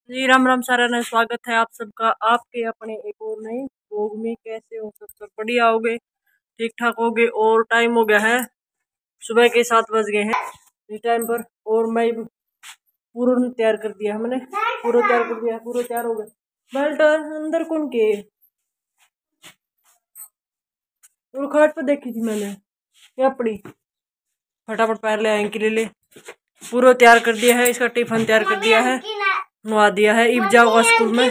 जी राम राम सारा ने स्वागत है आप सबका आपके अपने एक और नए व्लॉग में। कैसे हो सब बढ़िया होगे, ठीक ठाक होगे। और टाइम हो गया है, सुबह के 7 बज गए हैं इस टाइम पर। और मैं पूरा तैयार कर दिया, हमने पूरा तैयार कर दिया, पूरा तैयार हो गया। बेल्ट अंदर कौन के और खाट पर देखी थी मैंने, क्या पड़ी। फटाफट पैर ले आए, ले ले। पूरा तैयार कर दिया है, इसका टिफिन तैयार कर दिया है, नवा दिया है। इब जाओगा स्कूल में,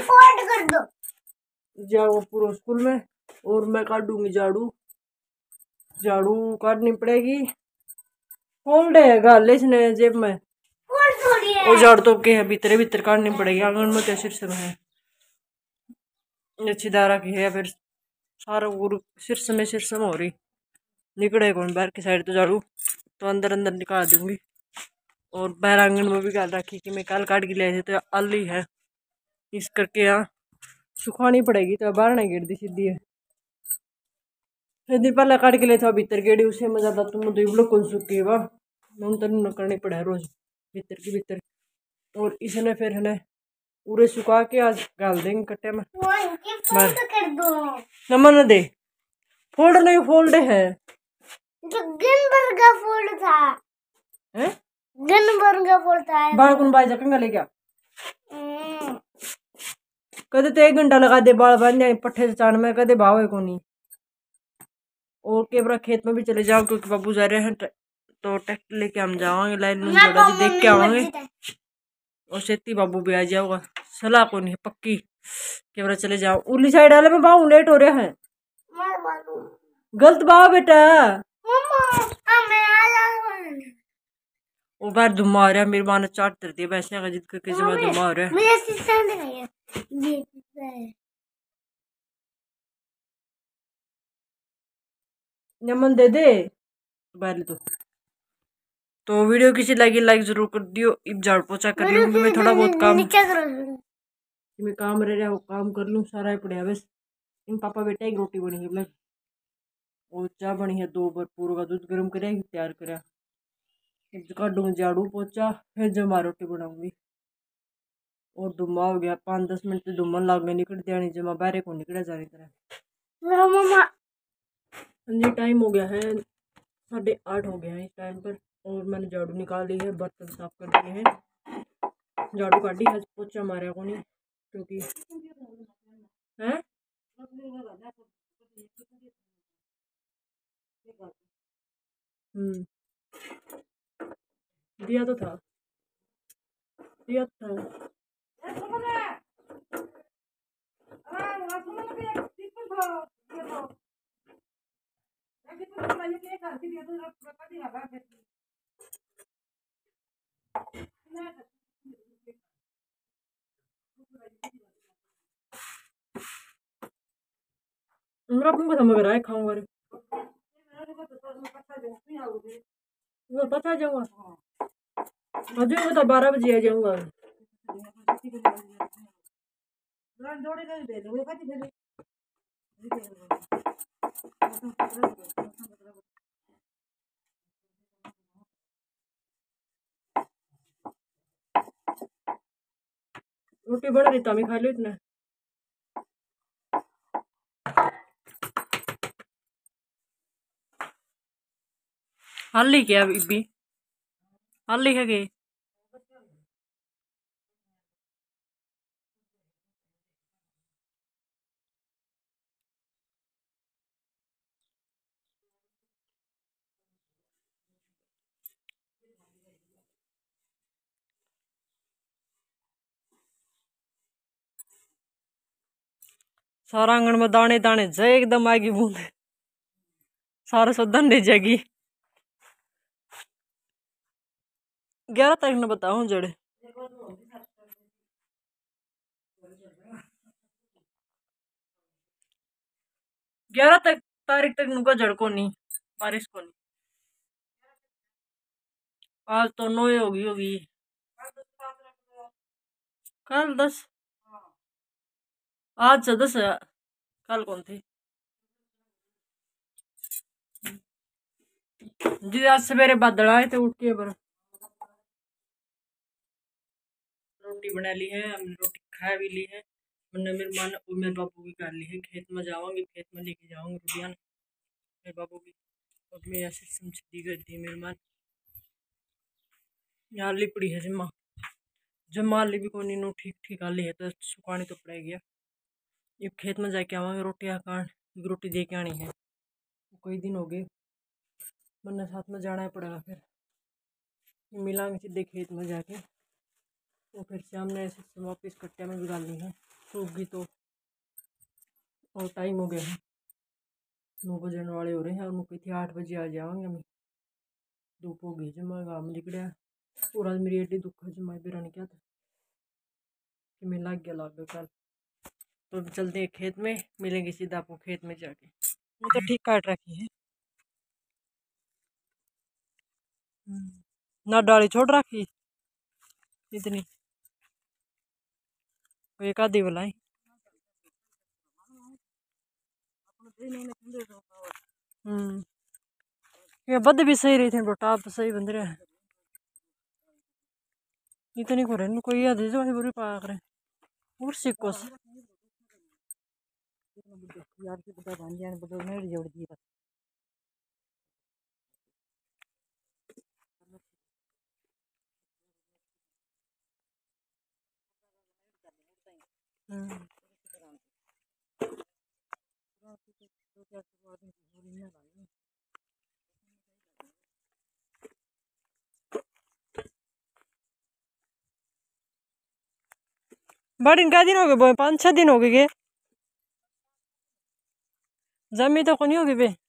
जाओ पूरा स्कूल में। और मैं काटूंगी झाड़ू, झाड़ू काटनी पड़ेगी। फोल्ड है गाले इसने जेब में, और झाड़ू तो के है भीतर भीतर काटनी पड़ेगी। आंगन में क्या शीर्षक है, अच्छी दारा की है। फिर सारा शीर्ष में हो रही निकले कौन बाहर की साइड, तो झाड़ू तो अंदर अंदर निकाल दूंगी। और बाहर आंगन में भी गाल रखी कि मैं कल काट के ले आई थी, तो आली है इस करके यहाँ सुखानी पड़ेगी, तो बाहर नहीं गिर दी सीधी है। यदि पहले काट के ले था भीतर गेड़ी, उसे में ज्यादा तुम तो इबलो कौन सूखी है वाह तो करनी पड़े रोज भीतर की भीतर। और इसने फिर है पूरे सुखा के आज डाल देंगे कट्टे में। फोल्ड कर दो नमन दे, फोल्ड नहीं फोल्ड है, गन का फोल्ड था, हैं गन का फोल्ड था। बाल कौन बाई जकेंगा ले क्या कदे तो 1 घंटा लगा दे बाल बांधने पट्ठे से चाण में, कदे भाव है को नहीं। और केवरा खेत में भी चले जाओ क्योंकि बाबू जा रहे हैं, तो ट्रैक्टर लेके हम जाओगे, लाइन देख के आवांगे। और सेती बाबू भी आ जाओगा, सलाह को नहीं पक्की। केवरा चले जाओ उर्ली साइड वाले में, बाहू लेट हो रहा है। गलत बाव बेटा, वो बार धुमा हो रहा है। मेरी माँ ने चाट कर दिया वैसे का जिद करके, जमा धुमा हो रहा है। नमन दे दे बारे तो वीडियो किसी लगी लाइक जरूर कर दियो। इब झाड़ पोछा कर लूंगी मैं, थोड़ा बहुत काम मैं काम रह रहा वो काम कर लूँ सारा ही पड़ा बस। इन पापा बेटा एक रोटी बनी है मतलब, और चाय बनी है 2 बार, पूरा का दूध गर्म करें तैयार करा। काटूंगी झाड़ू पोछा, फिर जमा रोटी बनाऊंगी। और धुमा हो गया 5-10 मिनट से धुमन लाग में निकल जानी, जमा बाहर को निकला जानी तरह। जी टाइम हो गया है 8:30 हो गया है इस टाइम पर। और मैंने झाड़ू निकाल ली है, बर्तन साफ कर दिए हैं, झाड़ू काटी है, पोछा मारा को नहीं क्योंकि है दिया तो था, दिया तो था। मेरा अपन को समझ रहा है खाऊंगा रे, पता जाऊंगा अभी तो 12 बजे आ जाऊंगा। रोटी बना रही था, मैं खा लो इतना। हाली क्या बीबी, हाली है के सारा आंगन में दाने दाने जय एकदम आगी बूंद, सारा सो दंडे जगी। 11 तारीख ने बताऊं जड़े, 11 तारीख तक नुका जड़ को नहीं, बारिश को नहीं। आज तो 9 होगी कल 10, आज से 10 है, कल कौन थी जी। आज सवेरे बादल आए थे उठ के पर रोटी बना ली है, हमने रोटी खा भी ली है। मैंने मेरे मन और मेरे बाबू की कर ली है। खेत में जाऊँगी, खेत में लेके जाऊँगी रोटियाँ मेरे बाबू की। और मेरे ऐसे सीधी कर दी मेरे मन यहाँ ली पड़ी है जमा जमा ली भी कोनी नो ठीक ठीक आली है तो सुखानी तो पड़ेगी। ये खेत में जाके आवांगे रोटियाँ खान, रोटी दे के आनी है। कई दिन हो गए, मैंने साथ में जाना ही पड़ेगा। फिर मिलांगे सीधे खेत में जाके। तो फिर से हमने ऐसे वापस कट्टे में भी डालनी है, सूखी तो। और टाइम हो गया है, 9 बजने वाले हो रहे हैं। और मुझे थी 8 बजे आ जाएंगे हम। धूप हो गई जमा काम निकलिया। और आज मेरी एडी दुख है जमा बेरा नहीं क्या था कि मैं लग गया कल। तो चलते हैं खेत में, मिलेंगे सीधा आपको खेत में जाके। वो तो ठीक काट रखी है ना, डाली छोड़ रखी इतनी। एक आधी बुलाई ये बद भी सही रही थी, टाप सही बंद रहा है। इतनी को रहने कोई आधी जो बुरी पा करे और सिक्को यार की पता बन जाने बदल नहीं जोड़ दी बस। बड़ी का दिन हो गए, 5-6 दिन हो गए जमी तो नहीं होगी बे।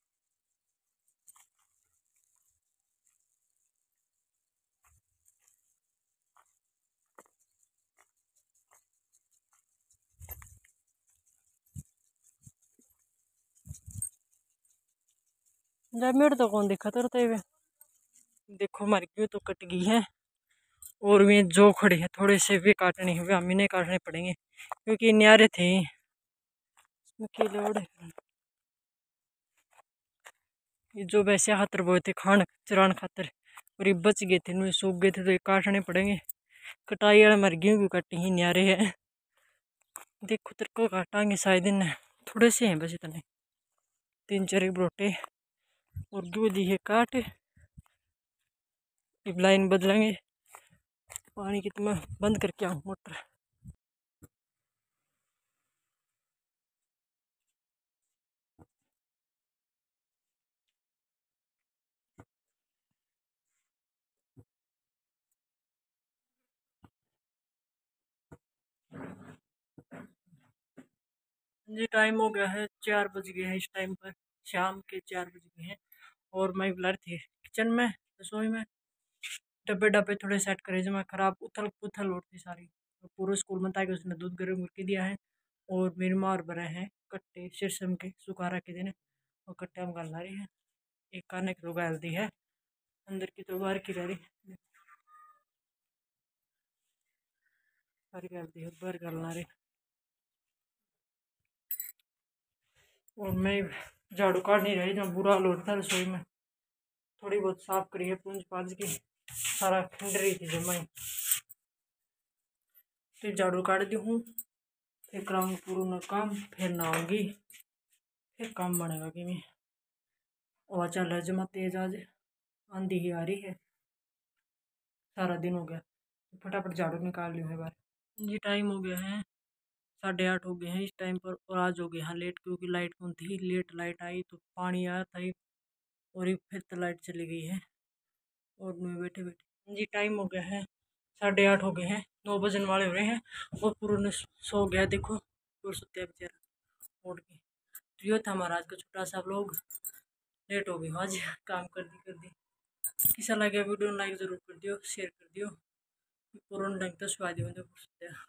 जमीड़ तो कौन दिखा तो वे देखो मर गई तो कट गई है। और वे जो खड़े हैं थोड़े से वे काटने हैं, वे हमें नहीं काटने पड़ेंगे क्योंकि न्यारे थे। ये जो वैसे हाथर बोए थे खान चरान खातर और ये बच गए थे, सूख गए थे तो ये काटने पड़ेंगे। कटाई वाले मर गई भी कटी ही न्यारे है। देखो तेरे को काटांगे शायद इन थोड़े से हैं बस इतने 3-4 बरोटे और दूध है काट। अब लाइन बदलेंगे, पानी कितना बंद करके आऊँ मोटर। जी टाइम हो गया है, 4 बज गए हैं इस टाइम पर, शाम के 4 बज गए हैं। और मैं ब्लर थी किचन में रसोई में, डब्बे डब्बे थोड़े सेट करे जो मैं खराब उथल पुथल उठती सारी। तो पूरे स्कूल में ताकि उसने दूध गर्म करके दिया है। और मेरी मार भरे हैं कट्टे शीर्षम के सुखा रखे दिन और कट्टे हम गल रही है। एक काने की तो गाल दी है, अंदर की तो बाहर की रह रही बाहर गाल दी है, बाहर गलना रही। और मैं झाड़ू काट नहीं रही, जहाँ बुरा हाल होता रसोई में थोड़ी बहुत साफ करी है पूंज पाज की, सारा खंड रही थी जमाई। फिर झाड़ू काट दी हूँ, फिर कराऊंगी पूरा काम, फिर नहाऊंगी, फिर काम बनेगा कि मैं। हवा चल रहा है जमा तेज, आज आंधी ही आ रही है। सारा दिन हो गया, फटाफट झाड़ू निकाल ली है बार। जी टाइम हो गया है 8:30 हो गए हैं इस टाइम पर। और आज हो गया हाँ लेट, क्योंकि लाइट कौन थी, लेट लाइट आई तो पानी आया था और एक फिर तो लाइट चली गई है। और मैं बैठे बैठे जी टाइम हो गया है 8:30 हो गए हैं, 9 बजने वाले हो रहे हैं। और पूरा ने सो गया, देखो पूरा सोते बेचारा उठ के। तो ये था हमारा आज का छोटा सा व्लॉग। लेट हो गई आज काम कर दी। कैसा लगे वीडियो लाइक ज़रूर कर दियो, शेयर कर दियो। पूरा ढंग तो स्वाद